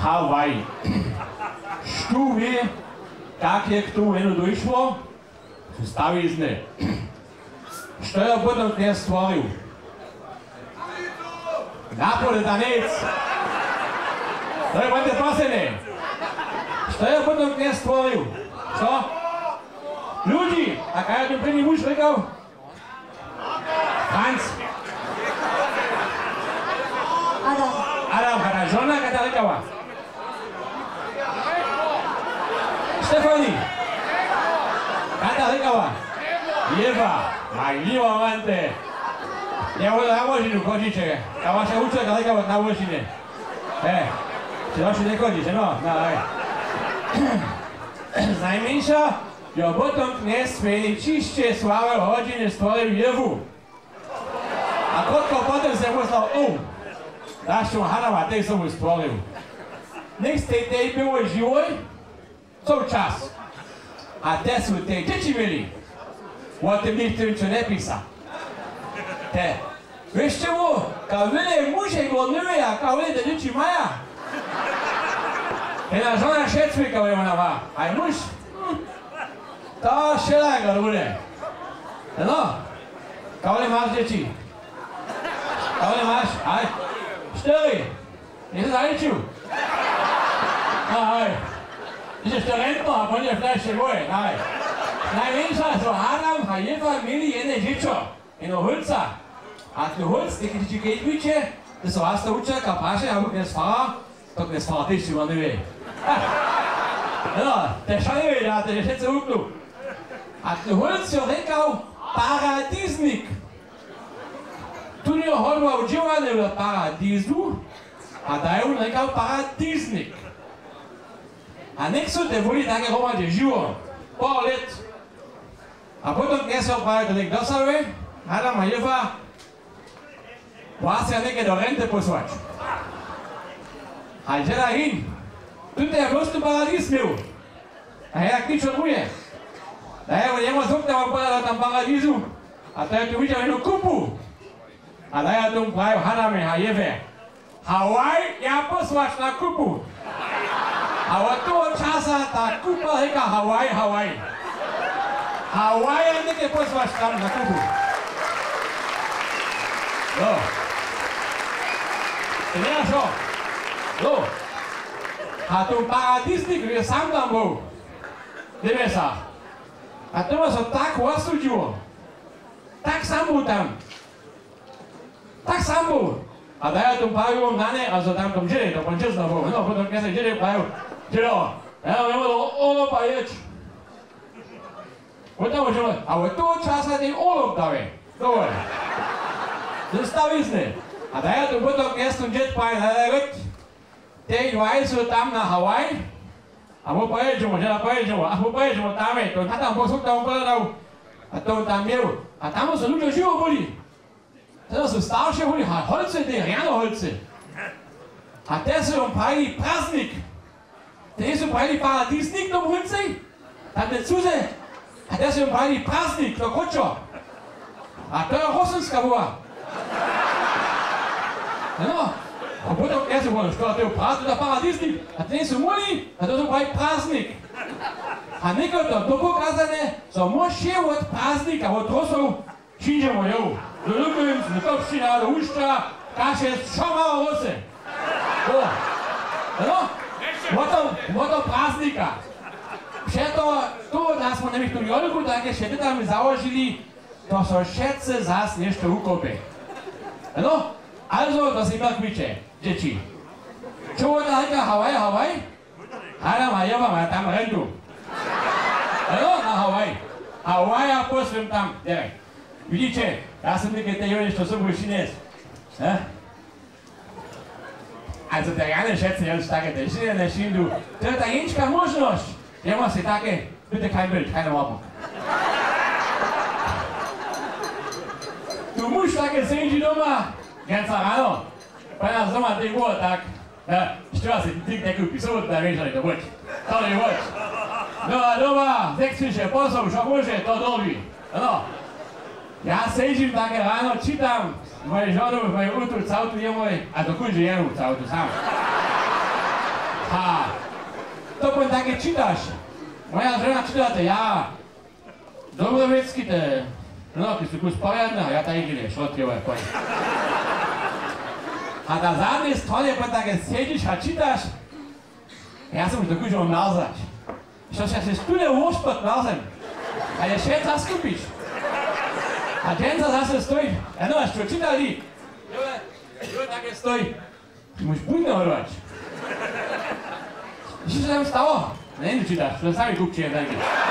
Hawaii. Što vie, kak je k tomu jedno došlo? Sú stavizne. Što je potom kniaz stvoril? Napoletanec. To je budete prosené. Što je potom kniaz stvoril? Što? Ľudí. A kaj je ten první muž rekal? Franz. Adam, kada žona, kada rekala? Stefani. Kada rekala? Eva. Majljivo vante. Ja volim na vožinu kočiče. A vaša učitelka rekala na vožine. Če došli ne kočiče, no? Najmenša, jo potom kniaz sveni čišće slave hodine stvoril Jevu. A kotko potom se poslal daš mu Hanama, tej som mu stvoril. Nek ste tej bilo živoj, co čas. A te su tej dječi bili. O tem ništa ničo ne pisa. Te, veš čemu, kao vele muže glodnjuje, a kao vele da dječi maja. Jedna žona šecvi kao je ona va, a je muž, to šela ga bude. No, kao li maš dječi? Kao li maš? Aj. Støri! Jeg sidder ikke i Nej. Hvis jeg står rent på, har jeg flashe gå af. Nej. Nej, men så Adam har hjælper midt i ene hitcher. En hulsa. At du huls, det kan du ikke ikke. Det så hast du uče, kapasje, har du knes far. To knes far, det er jo nødvendigt. Ja, det skal jeg da, det er helt så uklu. At du huls jo rekao paradisnik. Tu nie hodła udzielane do paradizu, a dają rekał paradisnik. A nek są te woli takie romadzie żyło, po lat. A potem nie są prawie to nek dosały, Adam a Ewa, właśnie nekie do renty posłać. A gdzie dahin? Tutaj po prostu paradis miał. A jak nic odmuje. Dają jemu zupne wam podać tam paradizu, a to tu widział jedną kupu. A da ja tom pravi Haname a Eve. Hawaii ja posłaš na kupu. A od toho časa ta kupa reka Hawaii, Hawaii. Hawaii neke posłaš tam na kupu. No. To nie šo. No. A tu paradisnik je sam tam bol. Deve sa. A to ma so tak osuđivo. Tak sam bol tam. Tak samo. A da ja tom pravivom dane, a za tam tom žele, to pan česno bol. No, potom keď sa žele pravil, želo, ja nemalo olop a ječ. Potom žele, a od toho časa ten olop dave. Dobre. Zastavizne. A da ja tom potom keď som žet pravi, da je tej dvaj sú tam na Hawaii, a mu pojeđemo, žela pojeđemo, a mu pojeđemo tame, to tam posuk tam povedal, a to tam jel. A tamo su ľudia živo boli. To sú staršie voli, a holce, to je riano holce. A te sú pravili praznik. Te sú pravili paradisnik do holce. Tam te cuze. A te sú pravili praznik do kočo. A to je Rosenská vola. No. A potom ja som povedal, što to je praznik do paradisnik. A te sú moli, a to sú pravili praznik. A nekoto to pokazané, so môže od praznika, od Rosov, činžemo jovu. Do Lubim, do Kopština, do Uštra, kaše, čo malo Rose. No, moto praznika. Všetko, tu nás smo nemých tu jolku, také všetko tam založili, to so všetce zás nešto ukope. No, also, to si iba kviče, dječi. Čo voda hajka Hawaii, Hawaii? Adam a Eva má tam rentu. No, na Hawaii. Hawaii a posvím tam, direkt. Vidíte, ja som nekaj tej što som bol šinec. Also der Janne schätze ja starke der Schiene der Schiene. To je ta jenská možnosť. Ja mám si také, bitte kein Bild, keine Werbung. Du musst také sejdi doma, ganz ráno. Pre nás doma ty bolo tak, štvá si ty nekúpi, sobotu da vieš, ale to buď. To je buď. No a doma, zexpiše posol, čo môže, to dobí. No. Ja sežím také ráno, čítam moje žonu, moje útu, celú tu je môj, a to kunže jemu, celú tu sám. takie czytasz. Moja żona czyta, ja. Dobrowiecki te. No, ty jesteś pojadna, ja tak nie szotkiewaj, koniec. A na zadnej stronie, bo tak siedzisz, a czytasz, ja sam to kuźą nazać. Što się stule łóż pod nosem, a je się czas kupić. A ten zase stoi, a no, aż to czytali. Jo, takie stoi. Ty musisz budno odwać. Wiesz, co tam stało? Nie, nie czytasz, to sami kupcie jeden.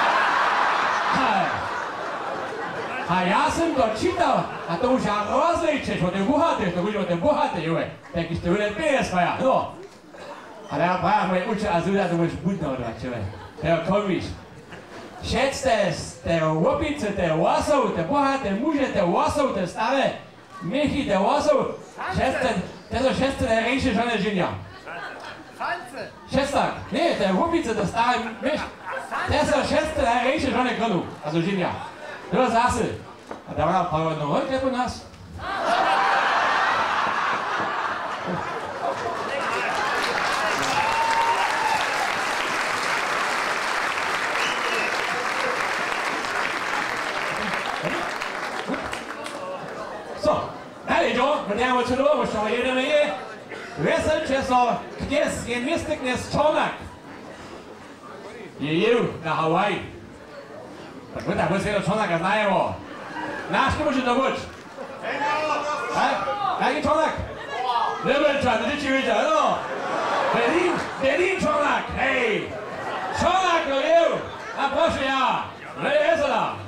A ja sam to czytał, a to już ja rozliczyć, o tym bohatych, to o tym bohatych, jo, tak jest to lepiej swoja, no. Ale ja prawie moje uczy, a zuda to musisz budno odwać, jo. Ja komiś. Šec te łopice, te łosą, te bohate muže, te łosą, te stare michy, te łosą. Te są šeste najrejsze żony żynia. Šestak, nie, te łopice, te stare michy. Te są šeste najrejsze żony gronu, also żynia. To zase. A da war paar noch heute u nas. Będziemy ci domu, što jedeme je. Vesel česo, kněz je městě kněz Čonak. Je jel na Hawaii. Tak my tak svědo Čonaka znajemo. Náš to může to buď. Jaký Čonak? Nebelčan, ty či viděl, no. Berlín Čonak, hej. Čonak to jel. A proszę ja. Vesela.